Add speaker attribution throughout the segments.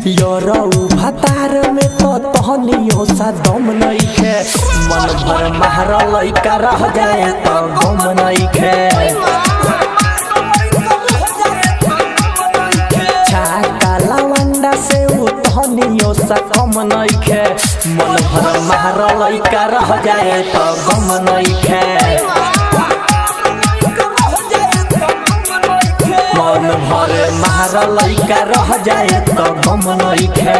Speaker 1: योरौ भतार में तो तहनियो सा दम नइखे। मन भर मारा लइका रह जाए तो गम नइखे। छाका लवंडा से उ तहनियो सा कम नइखे। मन भर मारा लइका रह जाए तो गम नइखे। मन भर मारा लइका रह जाए तो गम नइखे।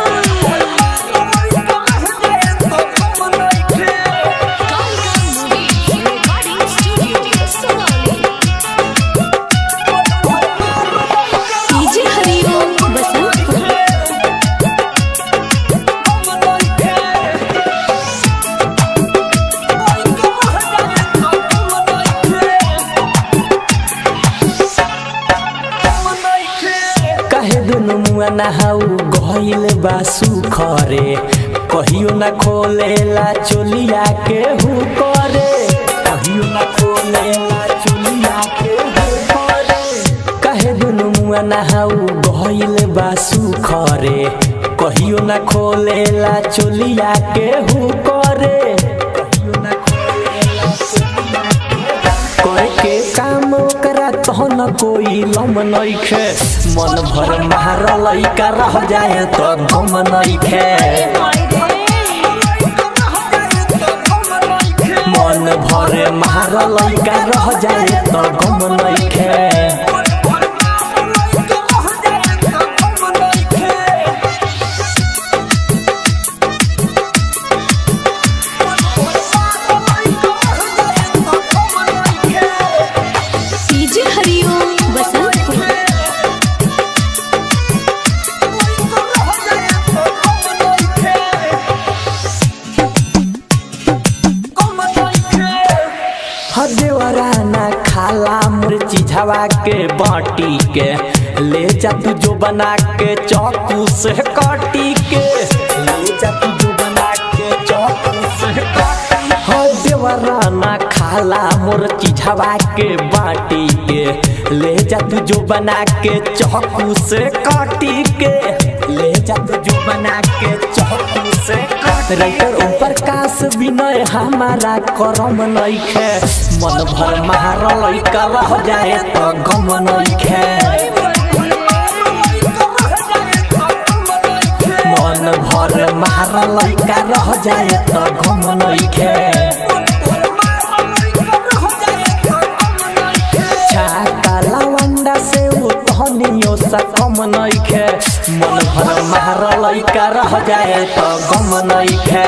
Speaker 1: नहाऊ गहिल बा सुखरे कहियो न खोलेला चोलिया के हु करे। कहियो न खोलेला चोलिया के हु करे। कहे दुनु मुआ नहाऊ गहिल बा सुखरे कहियो न खोलेला चोलिया के हु करे। कहियो न खोलेला चोलिया के कोई के काम करा तो न कोई लम नइखे। मन भर मारा लइका रह जाए तो गम नइखे। मन भर मारा लइका रह जाए तो गम नइखे। देवराना खाला मिर्ची झवा के बाटी के ले जा तू जो बना के चाकू से काटी के। ले जा तू जो बना के चाकू से काटी। हाँ देवराना खाला मिर्ची झवा के बाटी के ले जा तू जो बना के चाकू से काटी के। ले जा तू जो बना के चाकू से काटी। राइटर ओम प्रकाश विनय हमारा करम नइखे। मन भर मारा लइका रह जाए तो गम नइखे। मन भर मारा लइका रह जाए तो गम नइखे। छाका लवंडा से उ तहनियो सा कम नइखे। मन भर मारा लइका रह जाए तो गम नइखे।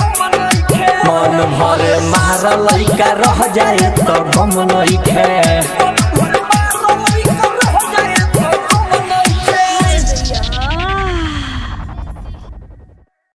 Speaker 1: मन भर मारा लइका रह जाए तो गम नइखे।